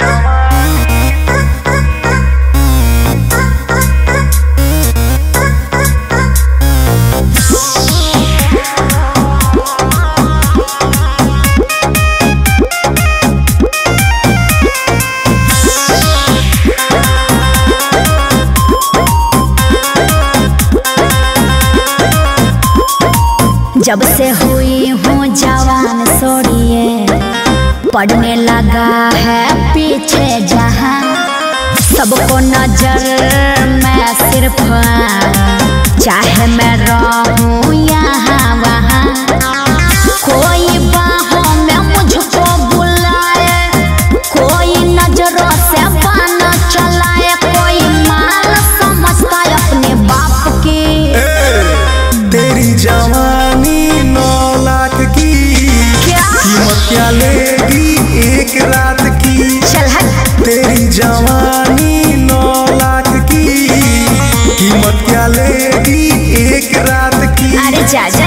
जब से हुई हूँ जवान सोड़िए पढ़ने लगा है पीछे जहाँ सबको नजर में सिर्फ चाहे मैं रहूँ यहाँ वहाँ कोई बाहों में मुझको बुलाए कोई नजरों से बाण चलाए कोई माल समझता है अपने बाप की। तेरी जवानी 9 लाख की कीमत क्या लेगी एक रात की। चल हट। तेरी जवानी 9 लाख की कीमत क्या लेगी एक रात की। अरे जा जा।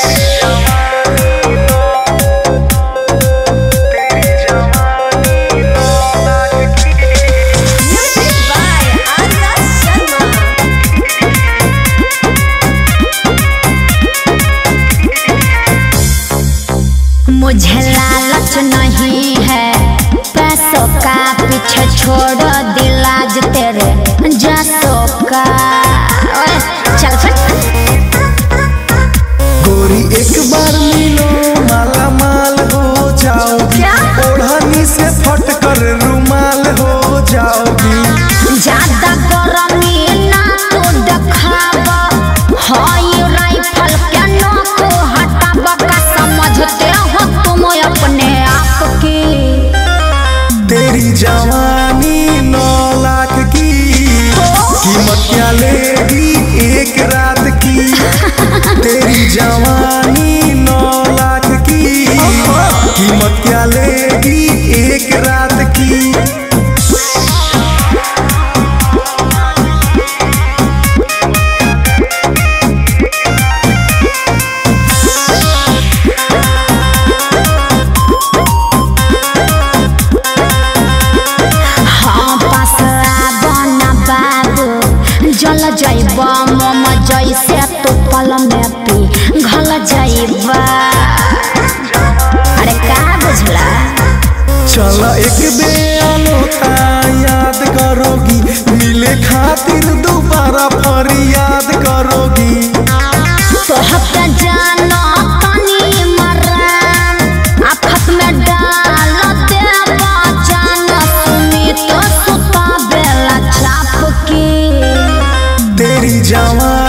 मुझे लालच नहीं है पैसों का पीछे छोड़ दिल आज तेरे जैसों का। चल गोरी एक बार मिलो माला माल हो जाओगी ओढ़नी से फट कर रुमाल हो जाओगी। ज्यादा गर्मी ना तो दिखावा हाई राइफल के नोक हटावा का समझते हो तुम अपने आप की। तेरी जवानी 9 लाख की कीमत क्या लेगी एक रात की। तेरी जवानी 9 लाख की कीमत क्या लेगी एक रात की। जल जाइबा मोम जैसे तो पल में पी घल जाइबा। अरे का बुझला। चल एक बेअनोखा याद करोगी मिले खातिर दोबारा फरियाद करोगी। तो हफ्ता जाना तनी मरान आफत में डाल देवा जान सुनी तो सुता बेला छाप की। तेरी जवानी